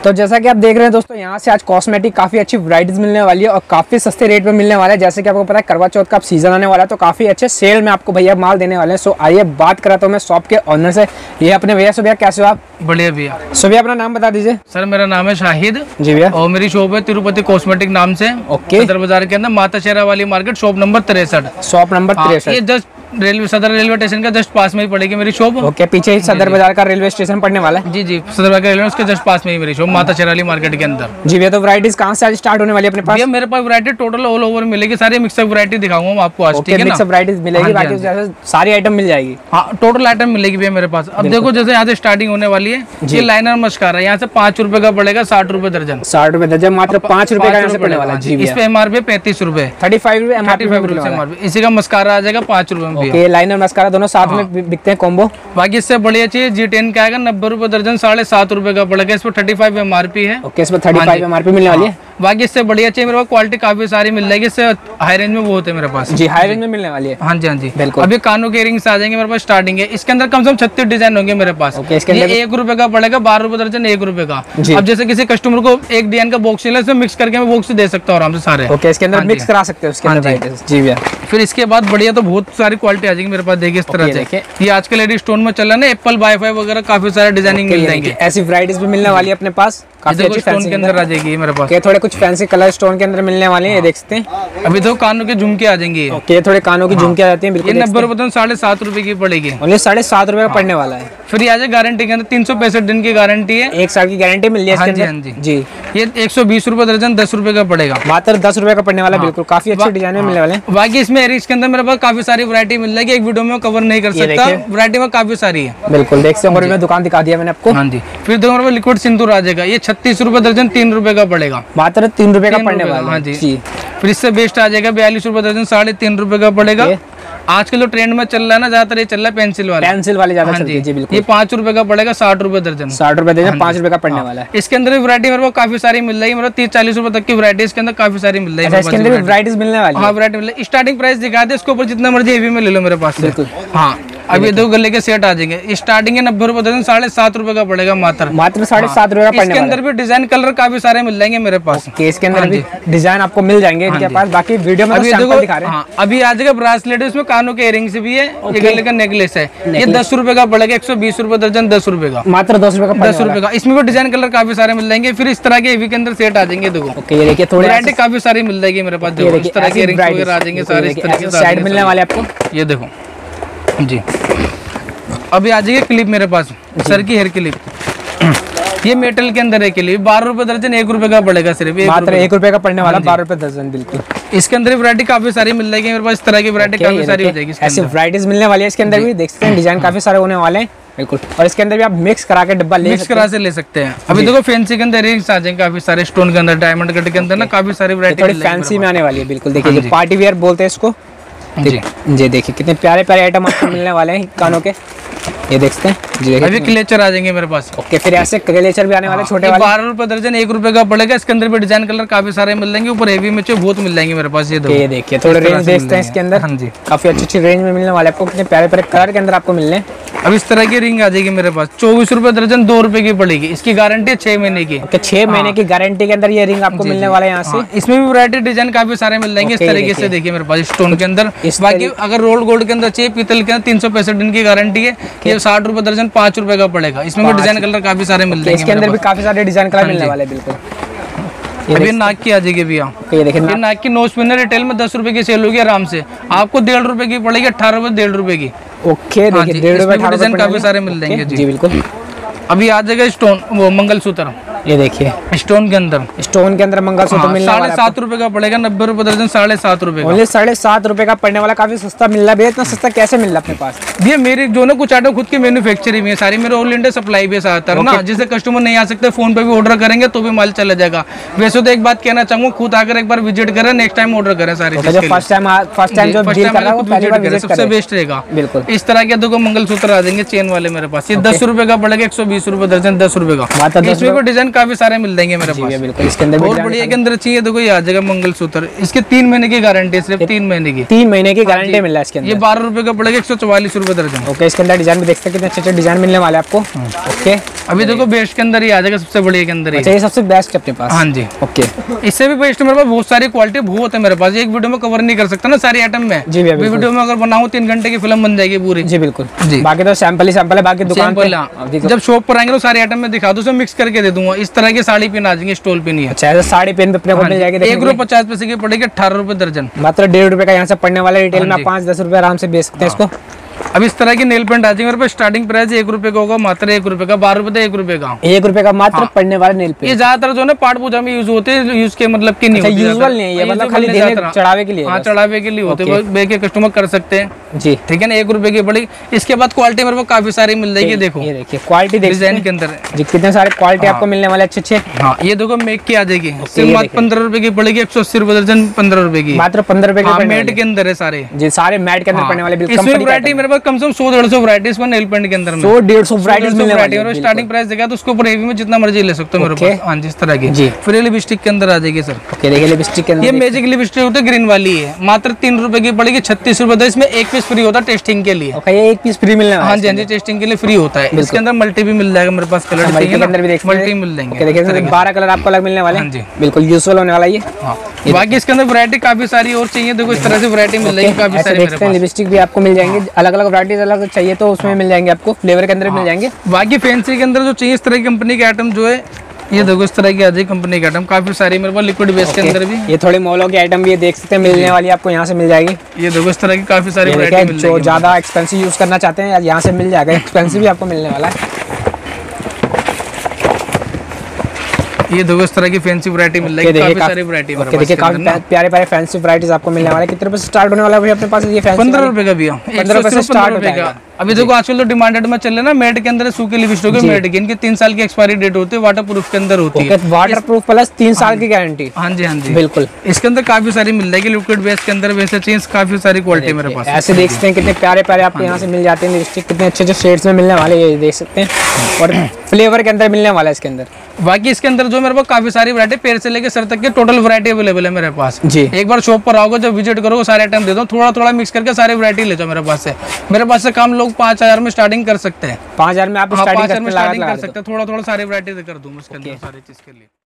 तो जैसा कि आप देख रहे हैं दोस्तों, यहाँ से आज कॉस्मेटिक काफी अच्छी वैरायटीज मिलने वाली है और काफी सस्ते रेट में मिलने वाला है। जैसे कि आपको पता है करवा चौथ का सीजन आने वाला है, तो काफी अच्छे सेल में आपको भैया माल देने वाले हैं। सो आइए बात कराता हूँ मैं शॉप के ऑनर से। ये अपने भैया। सो भैया कैसे हो आप? बढ़िया भैया। सो भैया अपना नाम बता दीजिए। सर मेरा नाम है शाहिद जी भैया। और मेरी शॉप है तिरुपति कॉस्मेटिक नाम से। ओके। सदर बाजार के अंदर Mata Sherawali market, shop number 63। Shop number 63। ये जस्ट सदर रेलवे स्टेशन का जस्ट पास में ही पड़ेगी मेरी शॉप। ओके, पीछे ही सदर बाजार का रेलवे स्टेशन पड़ने वाला है। जी सदर बाजार रेलवे उसके जस्ट पास में ही मेरी शॉप माता शेरा वाली मार्केट के अंदर। जी भैया, तो वैरायटीज कहाँ से आज स्टार्ट होने वाली है अपने पास? भैया मेरे पास वैरायटी टोटल ऑल ओवर मिलेगी, सारी मिक्सअप वैरायटी दिखाऊंगा आपको आज। ठीक है ना, मिक्सअप वैरायटीज मिलेगी, बाकी सारी आइटम मिल जाएगी। हाँ टोटल आइटम मिलेगी भैया मेरे पास। अब देखो जैसे यहाँ से स्टार्टिंग होने वाली है, ये लाइनर मस्कारा यहाँ से 5 रुपए का पड़ेगा, 60 रुपए दर्जन। 60 रुपए दर्जन, मात्र 5 रुपए का यहाँ से पड़ने वाला है। इस पे MRP 35 रुपए, 35 रुपए MRP। इसी का मस्कारा आ जाएगा 5 रुपए में। ओके, लाइनर मस्कारा दोनों साथ में बिकते हैं कॉम्बो। बाकी इससे बढ़िया चाहिए G10 का आएगा 90 रुपए दर्जन, 7.5 रुपए का पड़ेगा। इस पर 35 MRP है। ओके, इसमें 35 MRP मिलने वाली है। बाकी इससे बढ़िया चाहिए मेरे पास, क्वालिटी काफी सारी मिल जाएगी। इससे हाई रेंज में बहुत है मेरे पास। जी हाई रेंज में मिलने वाली है। हाँ जी बिल्कुल। अभी कानों के रिंग्स आ जाएंगे मेरे पास, स्टार्टिंग है। इसके अंदर कम से कम 36 डिजाइन होंगे मेरे पास। ओके, इसके अंदर 1 रुपए का पड़ेगा, 12 रुपए दर्जन, 1 रुपए का। अब जैसे किसी कस्टमर को एक डिजाइन का बॉक्स चाहिए, इसमें मिक्स करके मैं बॉक्स दे सकता हूँ आराम से सारे। ओके, इसके अंदर मिक्स करा सकते हो उसके अंदर। जी भैया। फिर इसके बाद बढ़िया तो बहुत सारी क्वालिटी आ जाएगी मेरे पास। देखिए इस तरह से, ये आजकल लेडी स्टोन में चल रहा है ना, एप्पल वाईफाई वगैरह काफी सारे डिजाइनिंग मिल जाएंगे। ऐसी वैरायटीज भी मिलने वाली है अपने पास, काफी अच्छी स्टोन के अंदर आ जाएगी मेरे पास। थोड़े कुछ फैंसी कलर स्टोन के अंदर मिलने वाले हैं, ये देख सकते हैं। अभी तो कानों के झुमके आ जाएंगे। ओके, थोड़े कानों की झुमके आ जाती हैं। बिल्कुल 90 रुपए 7.5 रुपए की पड़ेगी। 7.5 रुपए का पड़ने वाला है। फिर आ जाए गारंटी के अंदर 365 दिन की गारंटी है, 1 साल की गारंटी मिल रही है। जी ये 120 रुपए दर्जन, 10 रुपए का पड़ेगा। मात्र 10 रुपए का पड़ने वाला। बिल्कुल काफी अच्छे डिजाइन में मिलने वाले हैं। बाकी इसमें एरिक्स के अंदर मेरे पास काफी सारी वैरायटी मिल जाएगी, एक वीडियो में कवर नहीं कर सकता। वैरायटी में काफी सारी है। बिल्कुल देख सकते हैं, दुकान दिखा दिया मैंने आपको। हाँ जी। फिर देखो मेरे पास लिक्विड सिंदूर आ जाएगा, ये 36 रुपए दर्जन, 3 रुपए का पड़ेगा। मात्र 3 रुपए का पड़ने वाला। हाँ जी। फिर इससे बेस्ट आ जाएगा 42 रुपए दर्जन, 3.5 रुपए का पड़ेगा। आजकल जो ट्रेंड में चल रहा है ना, ज्यादातर ये चल रहा है पेंसिल वाले ज्यादा चलती है। जी बिल्कुल। ये 5 रुपए का पड़ेगा, 60 रुपए दर्जन। 60 रुपए दर्जन, 5 रुपए का पड़ने वाला है। इसके अंदर भी वैरायटी मेरे को काफी सारी मिल जाएगी। मेरे 30-40 रुपए तक की वैरायटी इसके अंदर काफी सारी मिल जाएगी। इसके अंदर भी वैरायटीज मिलने वाली है। हाँ वैरायटी मिल जाएगी। स्टार्टिंग प्राइस दिखा दे, इसके ऊपर जितना मर्जी हेवी में ले लो मेरे पास। बिल्कुल। हाँ अभी 2 गले के सेट आ जाएंगे, स्टार्टिंग है 90 रुपए दर्जन, 7.5 रुपए का पड़ेगा मात्र 7.5 रुपए का पड़ने वाला। इसके अंदर भी डिजाइन कलर काफी सारे मिल जाएंगे मेरे पास। इसके अंदर भी डिजाइन आपको मिल जाएंगे इनके पास। बाकी वीडियो में सैंपल दिखा रहे हैं। अभी आ जाएगा ब्रासलेट, इसमें कानों के इयरिंग्स भी है, ये गले का नेकलेस है। ये 10 रुपए का पड़ेगा, 120 रुपए दर्जन, 10 रुपए का। मात्र 10 रुपए का। 10 रुपए का। इसमें भी डिजाइन कलर काफी सारे मिल जाएंगे। फिर इस तरह के हेवी के अंदर सेट आ जाएंगे। देखो ये देखिए, थोड़ी वैरायटी काफी सारी मिल जाएगी मेरे पास। देखो इस तरह के इयरिंग्स वगैरह आ जाएंगे सारे, इस तरह के साइड मिलने वाले आपको। ये देखो जी। अभी आ जाएगी क्लिप मेरे पास, सर की हेयर क्लिप। ये मेटल के अंदर है क्लिप, 12 रुपए दर्जन, 1 रुपए का पड़ेगा सिर्फ। मात्र 1 रुपए का पड़ने वाला, 12 रुपए दर्जन। बिल्कुल। इसके अंदर वैरायटी काफी सारी मिल जाएगी मेरे पास। इस तरह की वैरायटी काफी सारी हो जाएगी। ऐसी वैरायटीज मिलने वाली है इसके अंदर भी। देख सकते हैं डिजाइन काफी सारे होने वाले हैं। बिल्कुल। और इसके अंदर भी आप मिक्स करा के डिब्बा मिक्स करा से ले सकते हैं। अभी देखो फैंसी के अंदर रिंग्स आ जाएंगे काफी सारे, स्टोन के अंदर, डायमंड कट के अंदर ना काफी सारी वैरायटी थोड़ी फैंसी में आने वाली है। बिल्कुल देखिए, पार्टी वेयर बोलते हैं इसको। जी देखिए कितने प्यारे प्यारे आइटम आपको मिलने वाले हैं कानों के। ये देखते हैं जी। अभी क्लेचर आ जाएंगे मेरे पास। ओके, फिर ऐसे क्लेचर भी आने वाले छोटे वाले। 12 रुपए दर्जन, 1 रुपए का पड़ेगा। इसके अंदर भी डिजाइन कलर काफी सारे मिल जाएंगे। ऊपर हेवी में बहुत मिल जाएंगे मेरे पास। ये देखिए थोड़े रेंज देखते हैं इसके अंदर। हाँ जी, काफी अच्छी रेंज में मिलने वाले आपको। कितने प्यारे प्यारे कलर के अंदर आपको मिलने। अब इस तरह की रिंग आ जाएगी मेरे पास, 24 रुपए दर्जन, 2 रुपए की पड़ेगी। इसकी गारंटी है 6 महीने की। 6 महीने की गारंटी के अंदर ये रिंग आपको मिलने वाला है यहाँ से। इसमें भी वैरायटी डिजाइन काफी सारे मिल जाएंगे इस तरीके से। देखिए मेरे पास स्टोन के अंदर। बाकी अगर रोल्ड गोल्ड के अंदर चाहिए, पीतल के अंदर 365 दिन की गारंटी है। ये 60 रुपए दर्जन, 5 रुपए का पड़ेगा। इसमें भी डिजाइन कलर काफी सारे मिल जाएंगे। इसके अंदर भी काफी सारे डिजाइन कलर मिलने वाले। बिल्कुल। अभी नाक की आ जाएगी भैया। ये देखिए नाक की नोज पिन रिटेल में 10 रुपए की सेल होगी आराम से। आपको 1.5 रुपए की पड़ेगी, 18 रुपए 1.5 रुपए की। ओके देखिए, 1.5 रुपए डिजाइन काफी सारे मिल जाएंगे। जी बिल्कुल। अभी आ जाएगा स्टोन, वो मंगलसूत्र। ये देखिए स्टोन के अंदर मंगलसूत्र मिलने वाला है। 7.5 रुपए का पड़ेगा, 90 रुपए दर्जन, 7.5 रुपए। ओनली 7.5 रुपए का पड़ने वाला। काफी सस्ता मिल रहा है भैया। इतना सस्ता कैसे मिल रहा है अपने पास? भैया मेरी जो ना कुछ आइटम खुद की मैन्युफैक्चरिंग है सारी, मेरे ऑल इंडिया सप्लाई भी आता है ना। जिससे कस्टमर नहीं आ सकते, फोन पे भी ऑर्डर करेंगे तो भी माल चला जाएगा। वैसे तो एक बात कहना चाहूंगा, खुद आकर एक बार विजिट करें, नेक्स्ट टाइम ऑर्डर करें सारी चीजें। फर्स्ट टाइम जो डील कर रहा है वो पहली बार विजिट सबसे बेस्ट रहेगा। बिल्कुल। इस तरह के देखो मंगलसूत्र आ जाएंगे चेन वाले मेरे पास। ये 10 रुपए का पड़ेगा, 120 रुपए दर्जन, 10 रुपए का। इसमें भी डिजाइन काफी सारे मिल जाएंगे मेरे पास। बिल्कुल, इसके अंदर बहुत बढ़िया के अंदर चाहिए देखो ये आ जाएगा मंगलसूत्र, इसके 3 महीने की गारंटी, सिर्फ 3 महीने की, 3 महीने की गारंटी मिल रहा है इसके अंदर। ये 12 रुपए का पड़ेगा, 144 रुपए दर्जन। ओके, इसके अंदर डिजाइन भी देख सकते हैं, कितने अच्छे अच्छे डिजाइन मिलने वाले आपको। ओके, अभी देखो बेस्ट के अंदर ही आ जाएगा, सबसे बढ़िया के अंदर ही। अच्छा, ये सबसे बेस्ट है अपने पास। हाँ जी। ओके, इससे भी बेस्ट मेरे पास बहुत सारी क्वालिटी बहुत है मेरे पास, एक वीडियो में कवर नहीं कर सकता ना सारी आइटम में। जी भैया, वीडियो में अगर बनाऊं 3 घंटे की फिल्म बन जाएगी पूरी। जी बिल्कुल जी। बाकी तो सैंपल ही सैंपल है, बाकी दुकान पे जब शॉप पर आएंगे तो सारी आइटम में दिखा दो, उसमें मिक्स करके दे दूंगा। इस तरह की साड़ी पिन आ जाएंगे, स्टॉल पिन ही है। अच्छा, ऐसे साड़ी पेन पे अपने को मिल जाएगी। 1.50 की पड़ेगी, 18 रुपए दर्जन, मात्र 1.5 रुपए का। यहाँ से पड़ने वाला रिटेल में 5-10 रुपए आराम से बेच सकते हैं इसको। अब इस तरह की नेल पेंट आ जाएंगे मेरे पास, स्टार्टिंग प्राइस 1 रुपए का होगा, मात्र 1 रुपए का, 12 रुपए का 1 रुपए का, 1 रुपए का मात्र पड़ने वाला नेल पेंट। ये ज्यादातर जो है पाठ पूजा में यूज होते हैं, यूज के मतलब की नहीं होती, यूजुअल नहीं है ये, मतलब खाली देने चढ़ावे के लिए। हाँ, चढ़ावे के लिए होते हैं, बेके कस्टमर कर सकते हैं जी, ठीक है ना। 1 रुपए की पड़ेगी। इसके बाद क्वालिटी मेरे को काफी सारी मिल जाएगी, देखो ये देखिए क्वालिटी डिजाइन के अंदर जी, कितने सारे क्वालिटी आपको मिलने वाले अच्छे अच्छे। हाँ, ये देखो मेक की आ जाएगी, सिर्फ मात्र 15 रुपए की पड़ेगी, 180 रुपए दर्जन, 15 रुपए की, मात्र 15 रुपए की। मेट के अंदर है सारे जी, सारे मैट के अंदर पड़ने वाले। इसमें वैरायटी मेरे पास कम से कम 100-150 वैरायटी इसमें नेल पेंट के अंदर में 100-150 वैरायटीज मिलने वाली है। स्टार्टिंग प्राइस देखा तो उसके ऊपर हेवी में जितना मर्जी ले सकते हो मेरे पास। हाँ जी, इस तरह की जी। फिर लिपस्टिक के अंदर आ जाएगी सर। ओके, देखिए लिपस्टिक के अंदर ये मैजिक लिपस्टिक होती है, ग्रीन वाली है, मात्र 3 रुपए की पड़ेगी, 36 रुपए। इसमें 1 पीस फ्री होता है टेस्टिंग के लिए। ओके, ये 1 पीस फ्री मिलने वाला है। हाँ जी, हाँ जी, टेस्टिंग के लिए फ्री होता है। इसके अंदर मल्टी भी मिल जाएगा मेरे पास, कलर मल्टी के अंदर भी देख सकते हैं, मल्टी मिल जाएंगे। देखिए 12 कलर आपको अलग मिलने वाले। हाँ जी, बिल्कुल यूजुअल होने वाला ये। बाकी इसके अंदर वैरायटी काफी सारी और चाहिए, देखो इस तरह से वैरायटी मिल जाएगी काफी सारी मेरे पास। लिपस्टिक भी आपको मिल जाएंगे, अलग अलग वैरायटीज अलग चाहिए तो उसमें मिल जाएंगे आपको, फ्लेवर के अंदर मिल जाएंगे। बाकी फैंसी के अंदर जो चाहिए इस तरह की कंपनी के आइटम जो है, ये देखो इस तरह की आ जाएगी कंपनी के आइटम, काफी सारी मेरे पास लिक्विड बेस के अंदर भी। ये थोड़े मॉलों के आइटम भी ये देख सकते हैं, मिलने वाली आपको यहाँ से मिल जाएगी। ये देखो इस तरह की काफी सारी वैरायटी मिल जाएगी। जो ज्यादा एक्सपेंसिव यूज करना चाहते हैं यहाँ से मिल जाएगा, एक्सपेंसिव भी आपको मिलने वाला है। ये देखो इस तरह की फैंसी वैरायटी मिल जाएगी, काफी सारी वैरायटी मेरे पास। देखिए काफी प्यारे प्यारे फैंसी वैराइटीज आपको मिलने वाले। कितने रुपए से स्टार्ट होने वाला है अपने पास ये फैंसी? 15 रुपए का भी है, 15 रुपए से स्टार्ट होता है। अभी देखो आजकल तो डिमांडेड में चल रहे ना, मेड के अंदर सूखे लिपस्टिक है, मेड की इनकी 3 साल की एक्सपायरी डेट होती है, वाटर प्रूफ के अंदर होती है, वाटर प्रूफ प्लस 3 साल की गारंटी। हाँ जी, हाँ जी, बिल्कुल। इसके अंदर काफी सारी मिल जाएगी, लिक्विड बेस के अंदर वैसे चीज काफी सारी क्वालिटी मेरे पास। ऐसे देख सकते हैं कितने प्यारे प्यारे आपको यहाँ से मिल जाते हैं लिपस्टिक, कितने अच्छे अच्छे शेड्स में मिलने वाले, ये देख सकते हैं, और फ्लेवर के अंदर मिलने वाला है इसके अंदर। बाकी इसके अंदर जो मेरे पास काफी सारी वैरायटी, पैर से लेकर सर तक की टोटल वैरायटी अवेलेबल है मेरे पास जी। एक बार शॉप पर आओगे, जब विजिट करोगे सारे आइटम दे दो, थोड़ा थोड़ा मिक्स करके सारी वैरायटी ले जाओ मेरे पास से। मेरे पास से काम लोग 5000 में स्टार्टिंग कर सकते हैं, 5000 में आप स्टार्टिंग कर सकते हैं, थोड़ा थोड़ा सारी वैरायटी कर दूंगा उसके अंदर सारी चीज के लिए।